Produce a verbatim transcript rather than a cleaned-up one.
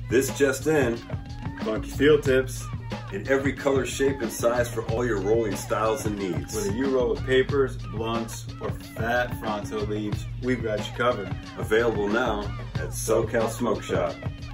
This just in, Phuncky field tips. in every color, shape, and size for all your rolling styles and needs. Whether you roll with papers, blunts, or fat fronto leaves, we've got you covered. Available now at SoCal Smoke Shop.